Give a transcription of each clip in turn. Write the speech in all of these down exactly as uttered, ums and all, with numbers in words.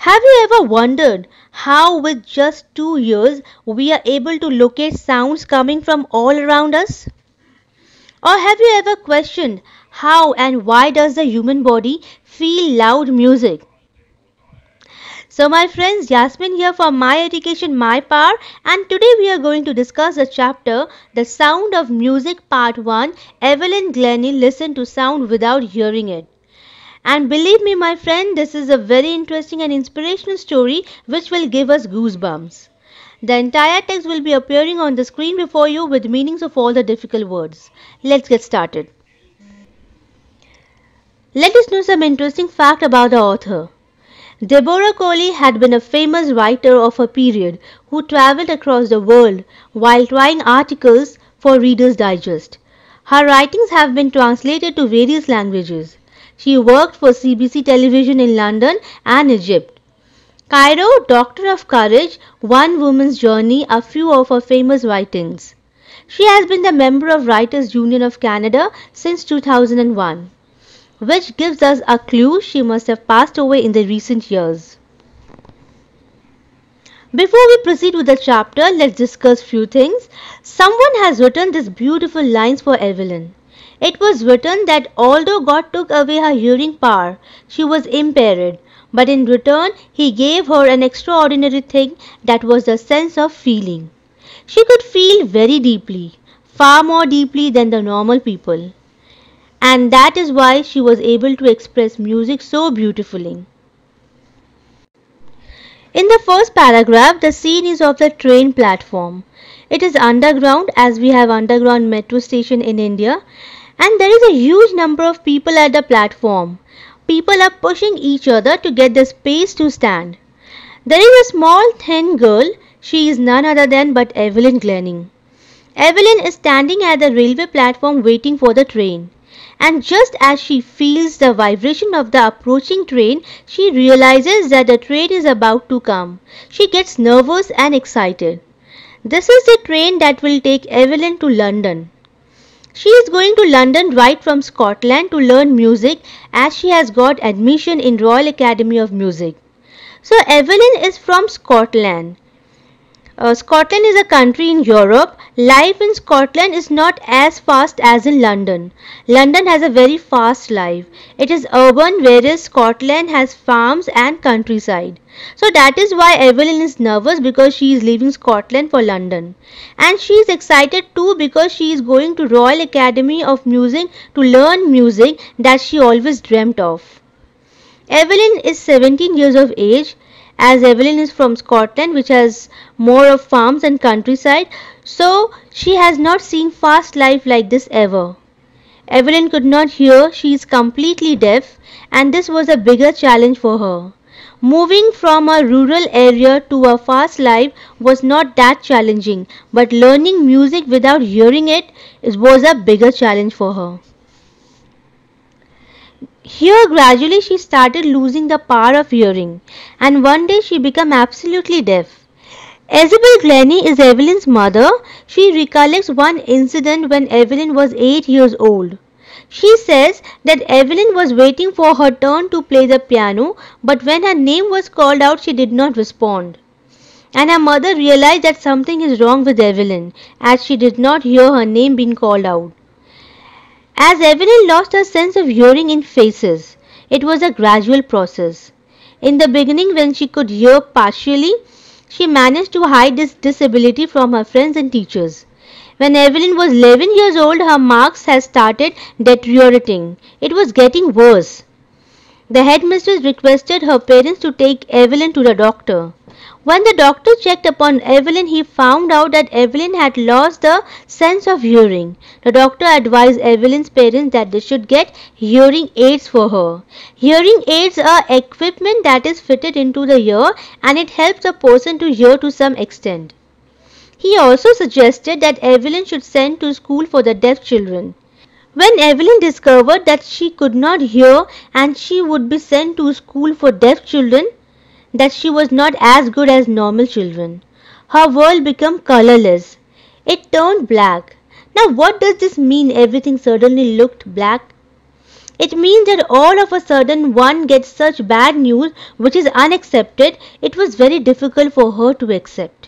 Have you ever wondered how with just two ears we are able to locate sounds coming from all around us? Or have you ever questioned how and why does the human body feel loud music? So my friends, Yasmin here for My Education My Power, and today we are going to discuss the chapter The Sound of Music Part one. Evelyn Glennie listened to sound without hearing it. And believe me my friend, this is a very interesting and inspirational story which will give us goosebumps. The entire text will be appearing on the screen before you with meanings of all the difficult words. Let's get started. Let us know some interesting fact about the author. Deborah Coley had been a famous writer of her period who travelled across the world while writing articles for Reader's Digest. Her writings have been translated to various languages. She worked for C B C television in London and Egypt. Cairo, Doctor of Courage, One Woman's Journey are few of her famous writings. She has been the member of Writers' Union of Canada since two thousand one. Which gives us a clue she must have passed away in the recent years. Before we proceed with the chapter, let's discuss few things. Someone has written these beautiful lines for Evelyn. It was written that although God took away her hearing power, she was impaired, but in return He gave her an extraordinary thing, that was the sense of feeling. She could feel very deeply, far more deeply than the normal people. And that is why she was able to express music so beautifully. In the first paragraph, the scene is of the train platform. It is underground, as we have underground metro station in India, and there is a huge number of people at the platform. People are pushing each other to get the space to stand. There is a small thin girl. She is none other than but Evelyn Glennie. Evelyn is standing at the railway platform waiting for the train. And just as she feels the vibration of the approaching train, she realizes that the train is about to come. She gets nervous and excited. This is the train that will take Evelyn to London. She is going to London right from Scotland to learn music, as she has got admission in Royal Academy of Music. So Evelyn is from Scotland. Uh, Scotland is a country in Europe. Life in Scotland is not as fast as in London. London has a very fast life. It is urban, whereas Scotland has farms and countryside. So that is why Evelyn is nervous, because she is leaving Scotland for London. And she is excited too, because she is going to Royal Academy of Music to learn music that she always dreamt of. Evelyn is seventeen years of age. As Evelyn is from Scotland, which has more of farms and countryside, so she has not seen fast life like this ever. Evelyn could not hear, she is completely deaf, and this was a bigger challenge for her. Moving from a rural area to a fast life was not that challenging, but learning music without hearing it was a bigger challenge for her. Here gradually she started losing the power of hearing, and one day she became absolutely deaf. Isabel Glennie is Evelyn's mother. She recollects one incident when Evelyn was eight years old. She says that Evelyn was waiting for her turn to play the piano, but when her name was called out she did not respond. And her mother realized that something is wrong with Evelyn, as she did not hear her name being called out. As Evelyn lost her sense of hearing in faces, it was a gradual process. In the beginning, when she could hear partially, she managed to hide this disability from her friends and teachers. When Evelyn was eleven years old, her marks had started deteriorating. It was getting worse. The headmistress requested her parents to take Evelyn to the doctor. When the doctor checked upon Evelyn, he found out that Evelyn had lost the sense of hearing. The doctor advised Evelyn's parents that they should get hearing aids for her. Hearing aids are equipment that is fitted into the ear, and it helps a person to hear to some extent. He also suggested that Evelyn should send to school for the deaf children. When Evelyn discovered that she could not hear and she would be sent to school for deaf children, that she was not as good as normal children, her world became colorless. It turned black. Now what does this mean, everything suddenly looked black? It means that all of a sudden one gets such bad news which is unaccepted. It was very difficult for her to accept.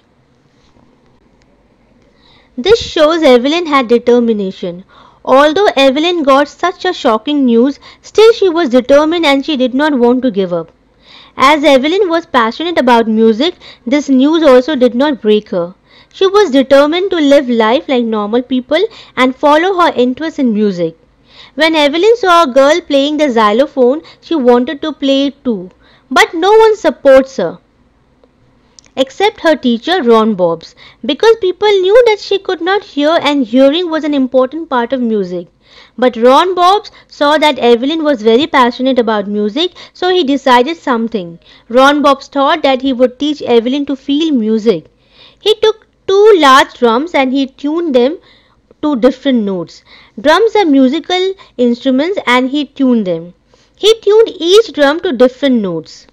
This shows Evelyn had determination. Although Evelyn got such a shocking news, still she was determined and she did not want to give up. As Evelyn was passionate about music, this news also did not break her. She was determined to live life like normal people and follow her interest in music. When Evelyn saw a girl playing the xylophone, she wanted to play it too. But no one supports her except her teacher Ron Bobs, because people knew that she could not hear and hearing was an important part of music. But Ron Bobs saw that Evelyn was very passionate about music, so he decided something. Ron Bobs thought that he would teach Evelyn to feel music. He took two large drums and he tuned them to different notes. Drums are musical instruments and he tuned them. He tuned each drum to different notes.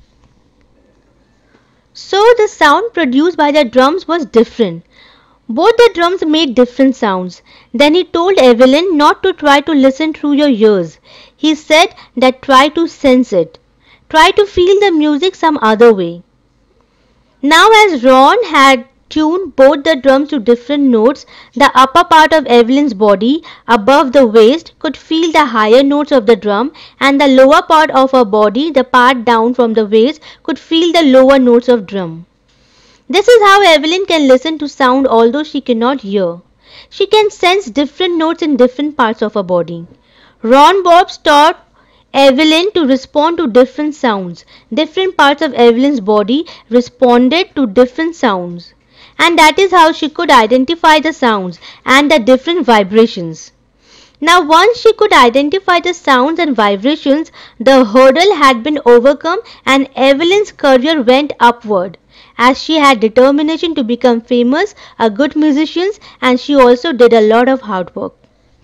So the sound produced by the drums was different. Both the drums made different sounds. Then he told Evelyn not to try to listen through your ears. He said that try to sense it. Try to feel the music some other way. Now as Ron had tuned both the drums to different notes, the upper part of Evelyn's body, above the waist, could feel the higher notes of the drum, and the lower part of her body, the part down from the waist, could feel the lower notes of drum. This is how Evelyn can listen to sound although she cannot hear. She can sense different notes in different parts of her body. Ron Bobs taught Evelyn to respond to different sounds. Different parts of Evelyn's body responded to different sounds. And that is how she could identify the sounds and the different vibrations. Now once she could identify the sounds and vibrations, the hurdle had been overcome and Evelyn's career went upward, as she had determination to become famous, a good musician, and she also did a lot of hard work.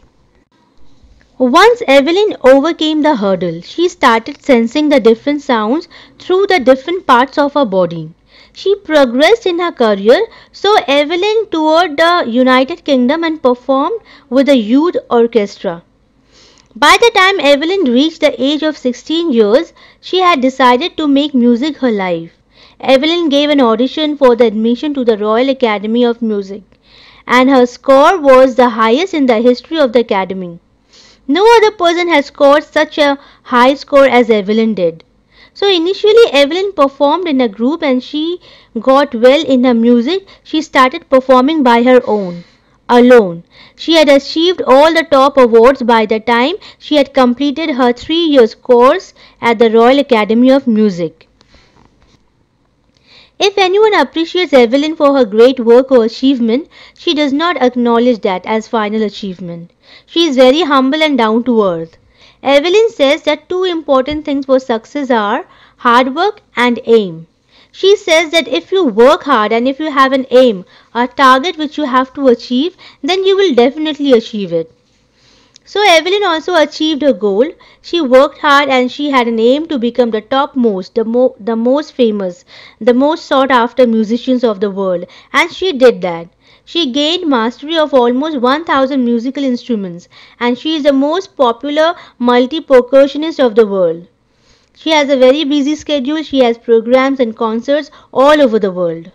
Once Evelyn overcame the hurdle, she started sensing the different sounds through the different parts of her body. She progressed in her career, so Evelyn toured the United Kingdom and performed with a youth orchestra. By the time Evelyn reached the age of sixteen years, she had decided to make music her life. Evelyn gave an audition for the admission to the Royal Academy of Music, and her score was the highest in the history of the Academy. No other person has scored such a high score as Evelyn did. So initially Evelyn performed in a group and she got well in her music. She started performing by her own, alone. She had achieved all the top awards by the time she had completed her three years course at the Royal Academy of Music. If anyone appreciates Evelyn for her great work or achievement, she does not acknowledge that as final achievement. She is very humble and down to earth. Evelyn says that two important things for success are hard work and aim. She says that if you work hard and if you have an aim, a target which you have to achieve, then you will definitely achieve it. So Evelyn also achieved her goal. She worked hard and she had an aim to become the topmost, the, mo the most famous, the most sought after musicians of the world, and she did that. She gained mastery of almost one thousand musical instruments, and she is the most popular multi-percussionist of the world. She has a very busy schedule. She has programs and concerts all over the world.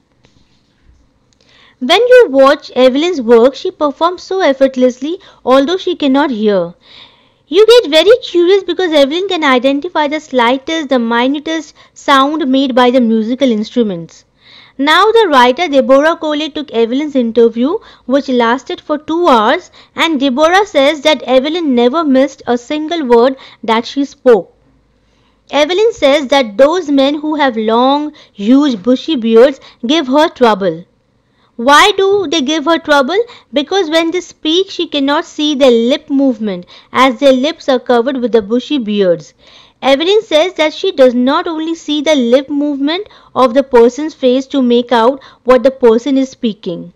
When you watch Evelyn's work, she performs so effortlessly, although she cannot hear. You get very curious because Evelyn can identify the slightest, the minutest sound made by the musical instruments. Now the writer Deborah Coley took Evelyn's interview, which lasted for two hours, and Deborah says that Evelyn never missed a single word that she spoke. Evelyn says that those men who have long, huge, bushy beards give her trouble. Why do they give her trouble? Because when they speak, she cannot see their lip movement, as their lips are covered with the bushy beards. Evelyn says that she does not only see the lip movement of the person's face to make out what the person is speaking.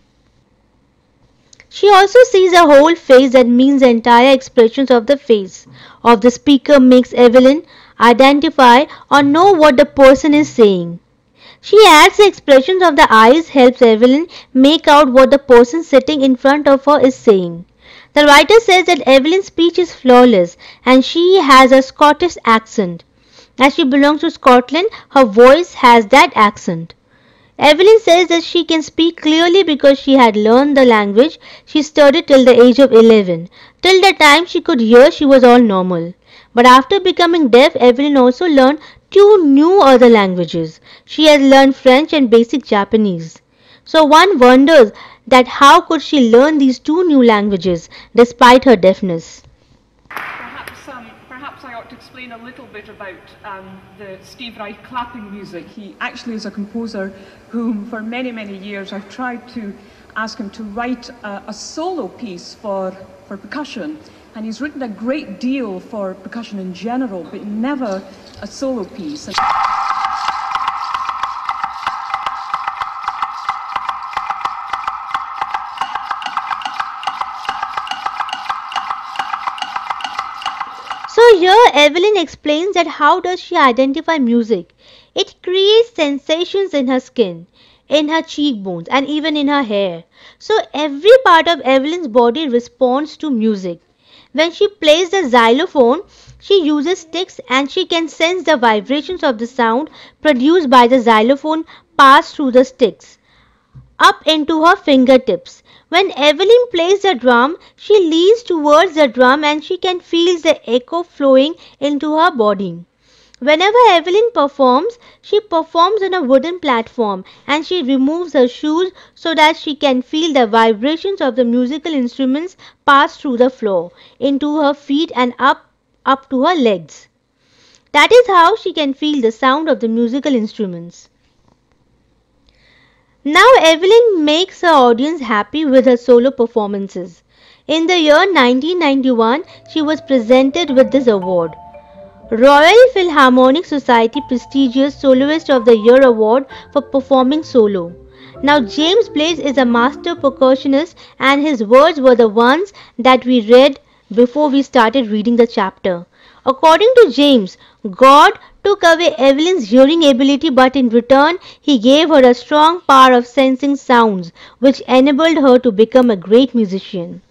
She also sees a whole face, that means the entire expressions of the face of the speaker makes Evelyn identify or know what the person is saying. She adds the expressions of the eyes helps Evelyn make out what the person sitting in front of her is saying. The writer says that Evelyn's speech is flawless and she has a Scottish accent. As she belongs to Scotland, her voice has that accent. Evelyn says that she can speak clearly because she had learned the language she studied till the age of eleven. Till the time she could hear, she was all normal. But after becoming deaf, Evelyn also learned two new other languages. She has learned French and basic Japanese. So one wonders that how could she learn these two new languages despite her deafness? Perhaps, um, perhaps I ought to explain a little bit about um, the Steve Reich clapping music. He actually is a composer whom for many, many years I've tried to ask him to write a, a solo piece for, for percussion. And he's written a great deal for percussion in general, but never a solo piece. And so here Evelyn explains that how does she identify music. It creates sensations in her skin, in her cheekbones and even in her hair. So every part of Evelyn's body responds to music. When she plays the xylophone, she uses sticks and she can sense the vibrations of the sound produced by the xylophone pass through the sticks up into her fingertips. When Evelyn plays the drum, she leans towards the drum and she can feel the echo flowing into her body. Whenever Evelyn performs, she performs on a wooden platform and she removes her shoes so that she can feel the vibrations of the musical instruments pass through the floor, into her feet and up, up to her legs. That is how she can feel the sound of the musical instruments. Now Evelyn makes her audience happy with her solo performances. In the year nineteen ninety-one, she was presented with this award. Royal Philharmonic Society prestigious Soloist of the Year award for performing solo. Now James Blades is a master percussionist and his words were the ones that we read before we started reading the chapter. According to James, God took away Evelyn's hearing ability but in return he gave her a strong power of sensing sounds which enabled her to become a great musician.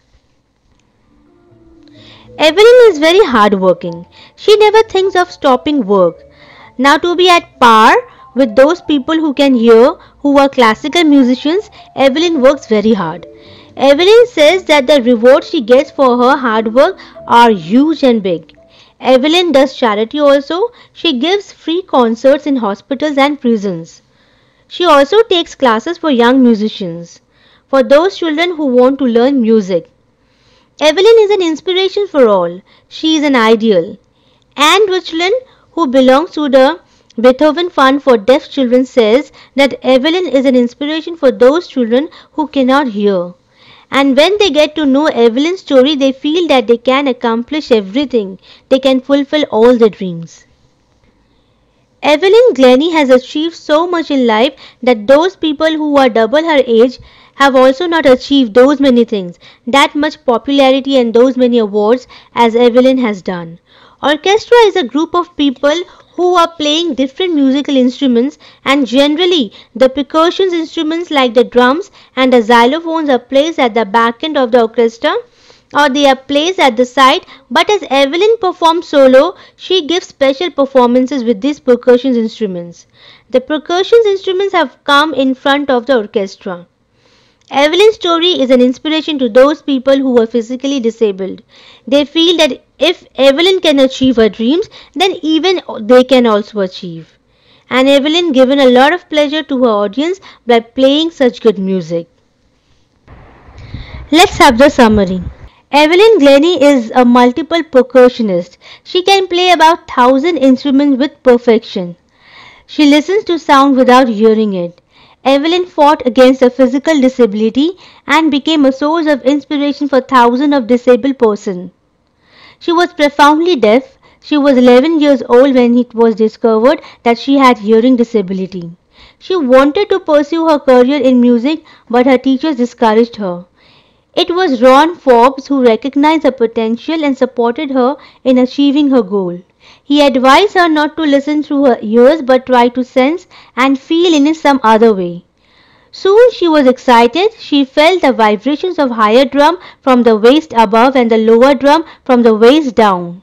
Evelyn is very hardworking. She never thinks of stopping work. Now to be at par with those people who can hear, who are classical musicians, Evelyn works very hard. Evelyn says that the rewards she gets for her hard work are huge and big. Evelyn does charity also. She gives free concerts in hospitals and prisons. She also takes classes for young musicians, for those children who want to learn music. Evelyn is an inspiration for all. She is an ideal. Anne Richland, who belongs to the Beethoven Fund for Deaf Children, says that Evelyn is an inspiration for those children who cannot hear. And when they get to know Evelyn's story, they feel that they can accomplish everything. They can fulfill all their dreams. Evelyn Glennie has achieved so much in life that those people who are double her age have also not achieved those many things, that much popularity and those many awards as Evelyn has done. Orchestra is a group of people who are playing different musical instruments and generally the percussion instruments like the drums and the xylophones are placed at the back end of the orchestra or they are placed at the side, but as Evelyn performs solo, she gives special performances with these percussion instruments. The percussion instruments have come in front of the orchestra. Evelyn's story is an inspiration to those people who are physically disabled. They feel that if Evelyn can achieve her dreams, then even they can also achieve. And Evelyn given a lot of pleasure to her audience by playing such good music. Let's have the summary. Evelyn Glennie is a multiple percussionist. She can play about one thousand instruments with perfection. She listens to sound without hearing it. Evelyn fought against a physical disability and became a source of inspiration for thousands of disabled persons. She was profoundly deaf. She was eleven years old when it was discovered that she had hearing disability. She wanted to pursue her career in music, but her teachers discouraged her. It was Ron Forbes who recognized her potential and supported her in achieving her goal. He advised her not to listen through her ears but try to sense and feel in some other way. Soon she was excited. She felt the vibrations of higher drum from the waist above and the lower drum from the waist down.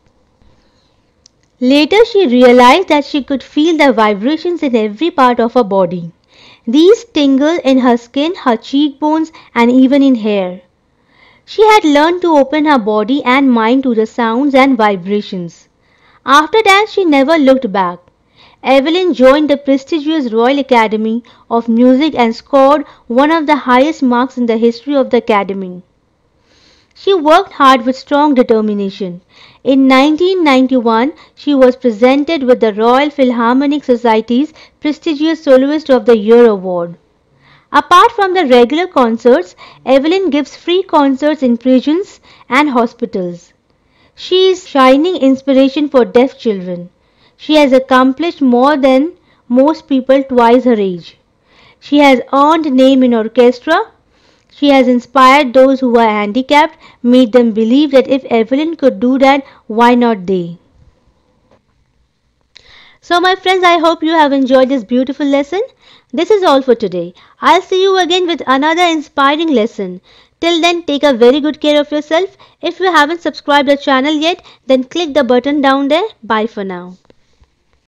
Later she realized that she could feel the vibrations in every part of her body. These tingled in her skin, her cheekbones, and even in hair. She had learned to open her body and mind to the sounds and vibrations. After that she never looked back. Evelyn joined the prestigious Royal Academy of Music and scored one of the highest marks in the history of the Academy. She worked hard with strong determination. In nineteen ninety-one, she was presented with the Royal Philharmonic Society's prestigious Soloist of the Year award. Apart from the regular concerts, Evelyn gives free concerts in prisons and hospitals. She is shining inspiration for deaf children. She has accomplished more than most people twice her age. She has earned name in orchestra. She has inspired those who are handicapped, made them believe that if Evelyn could do that, why not they? So my friends, I hope you have enjoyed this beautiful lesson. This is all for today. I'll see you again with another inspiring lesson. Till then, take a very good care of yourself. If you haven't subscribed the channel yet, then click the button down there. Bye for now.